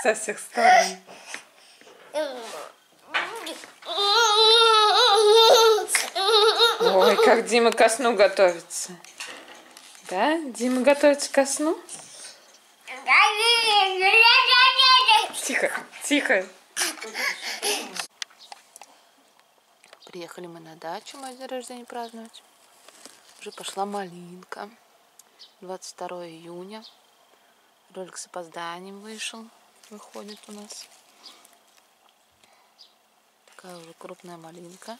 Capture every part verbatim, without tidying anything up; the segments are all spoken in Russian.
Со всех сторон. Ой, как Дима ко сну готовится. Да? Дима готовится ко сну? Тихо, тихо. Приехали мы на дачу, мой день рождения праздновать. Уже пошла малинка. двадцать второе июня. Ролик с опозданием вышел. Выходит у нас. Такая уже крупная малинка.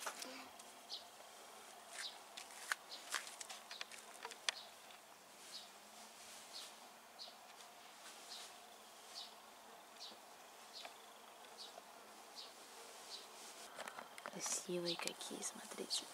Красивые какие, смотрите.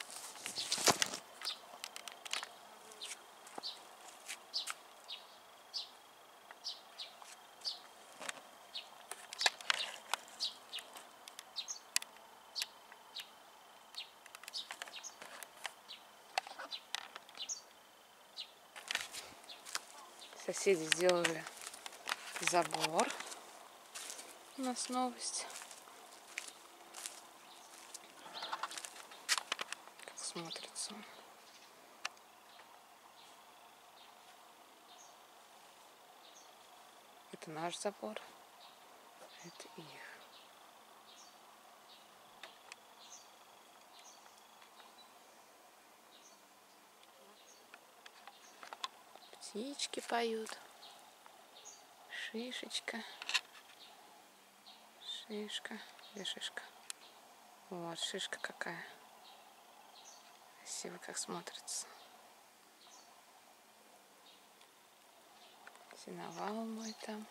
Соседи сделали забор. У нас новость. Как смотрится он. Это наш забор. Это их. Птички поют. Шишечка. Шишка. Где шишка? Вот шишка какая. Красиво как смотрится. Сеновал мой там.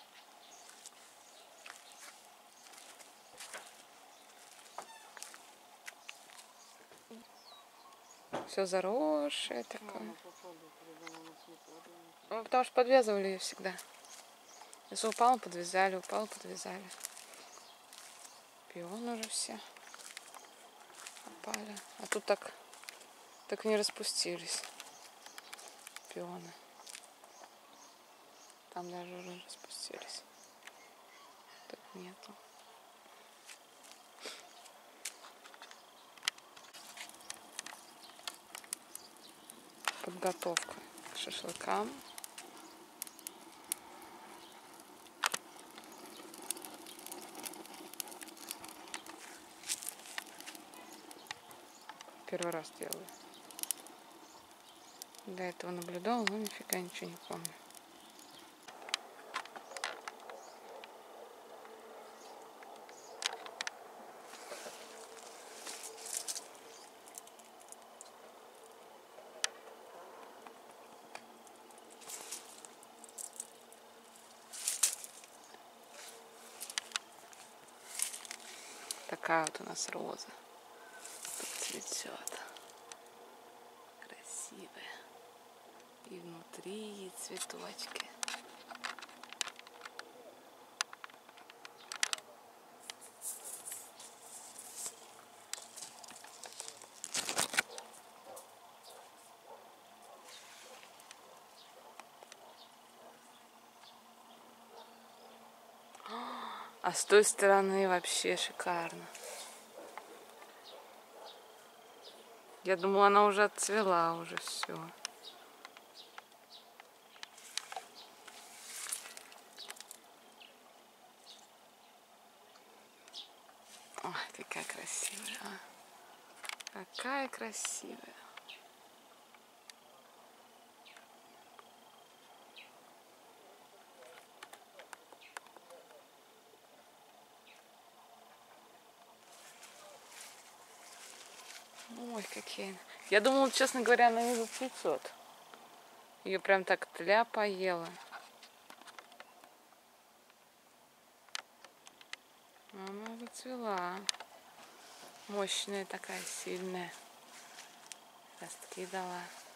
Все заросшее такое. Ну, потому что подвязывали ее всегда. Если упал, подвязали, упал, подвязали. Пионы уже все опали. А тут так, так и не распустились пионы. Там даже уже распустились. Тут нету. Подготовка к шашлыкам. Первый раз делаю. До этого наблюдала, но нифига ничего не помню. Такая вот у нас роза. Тут цветет. Красивая. И внутри цветочки. А с той стороны вообще шикарно. Я думала, она уже отцвела, уже все. Ой, какая красивая, а. Какая красивая. Ой, какие. Я думала, честно говоря, она не зацветет. Ее прям так тля поела. Она зацвела. Мощная такая, сильная. Ростки дала.